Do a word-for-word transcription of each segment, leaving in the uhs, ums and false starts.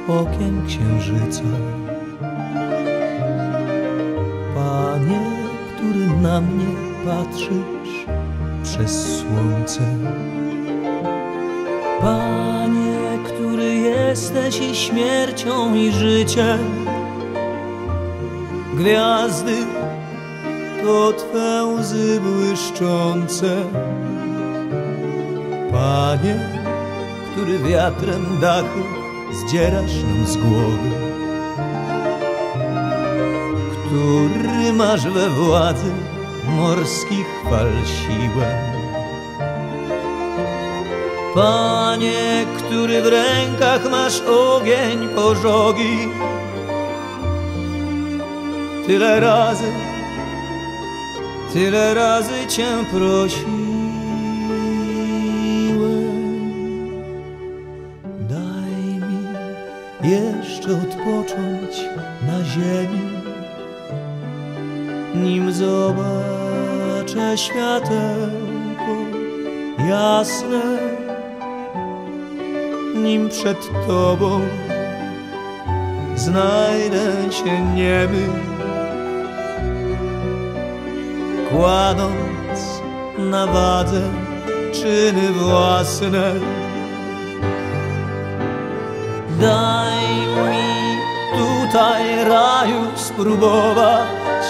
okien księżyca. Panie, który na mnie patrzysz przez słońce. Panie, który jesteś i śmiercią i życiem. Gwiazdy to Twe łzy błyszczące. Panie, który wiatrem dachy zdzierasz nam z głowy, który masz we władzy morskich fal siłę. Panie, który w rękach masz ogień pożogi, tyle razy, tyle razy Cię prosiłem. Daj mi jeszcze odpocząć na ziemi, nim zobaczę światełko jasne, nim przed Tobą znajdę się niemy, kładąc na wadze czyny własne. Daj mi tutaj raju spróbować.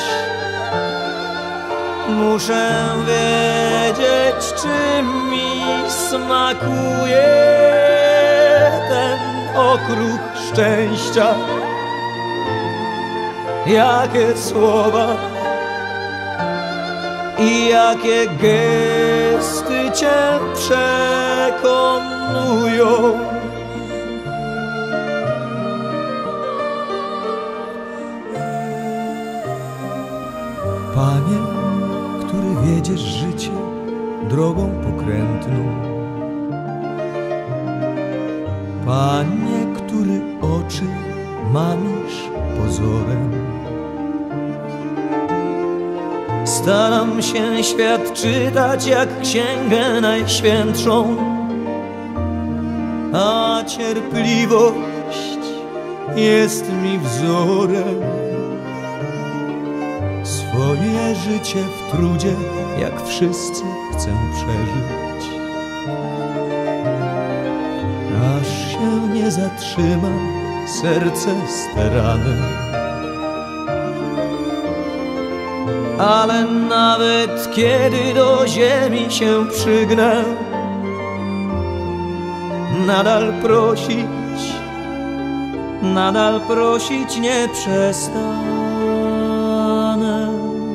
Muszę wiedzieć, czy mi smakuje ten okruch szczęścia. Jakie słowa i jakie gesty Cię przekonują. Panie, który wiedziesz życie drogą pokrętną. Panie, który oczy mamisz pozorem. Staram się świat czytać jak księgę najświętszą, a cierpliwość jest mi wzorem. Swoje życie w trudzie jak wszyscy chcę przeżyć, aż się nie zatrzyma serce starane. Ale nawet kiedy do ziemi się przygnę, nadal prosić, nadal prosić nie przestanę.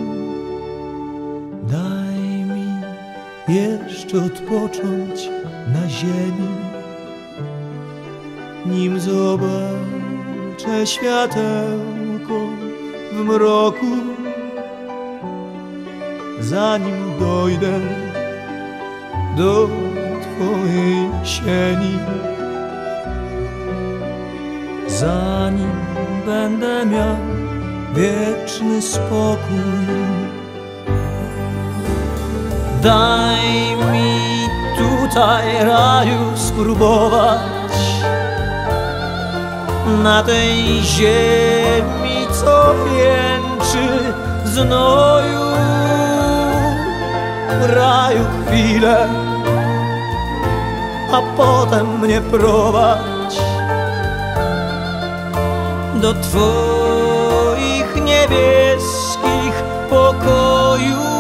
Daj mi jeszcze odpocząć na ziemi, nim zobaczę światełko w mroku, zanim dojdę do Twojej sieni, zanim będę miał wieczny spokój. Daj mi tutaj raju spróbować, na tej ziemi, co wieńczy znoju. W raju chwilę, a potem mnie prowadź do Twoich niebieskich pokojów.